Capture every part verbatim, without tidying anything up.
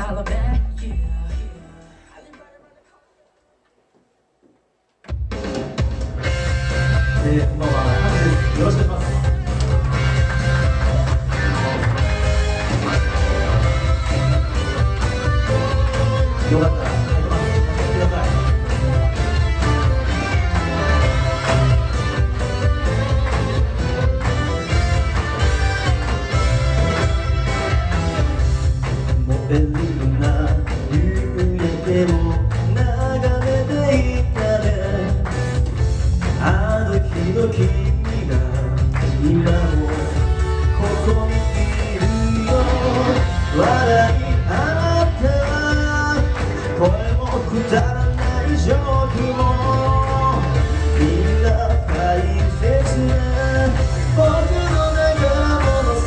えー、こんばんは、ハンです。よろしくお願いします。よかったら入ってます。入ってください。燃えるような夕焼けを眺めていたね。あの日の君が今もここにいるよ。笑い放った声もくだらないジョークもみんな大切な僕の宝物さ。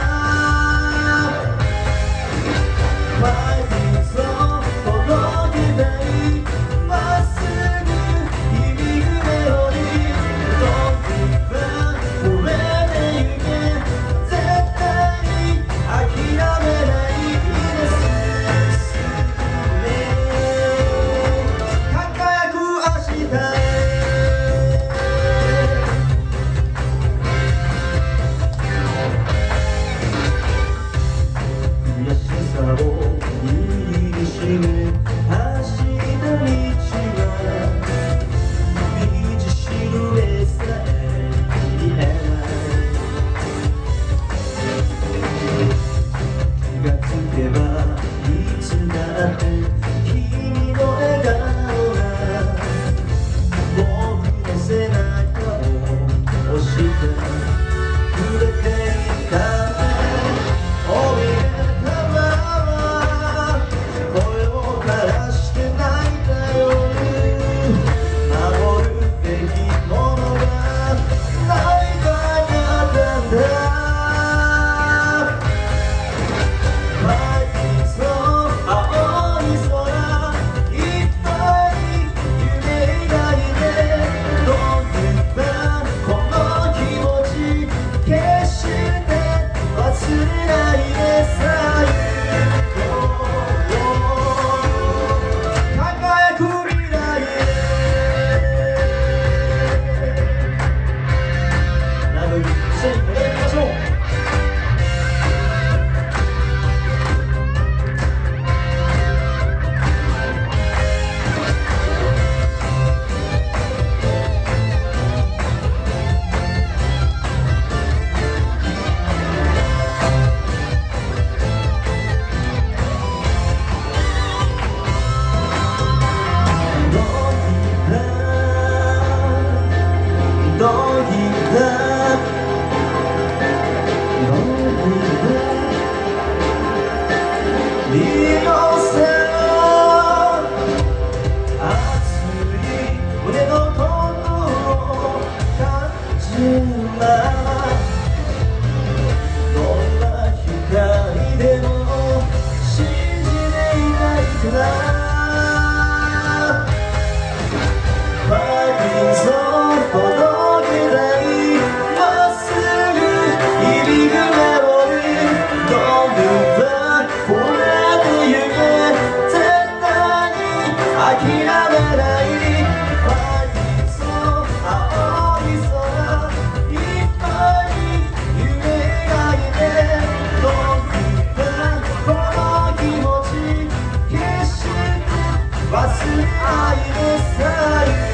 前にそう届けたいまっすぐ響くメロディー。 忘れないでさえ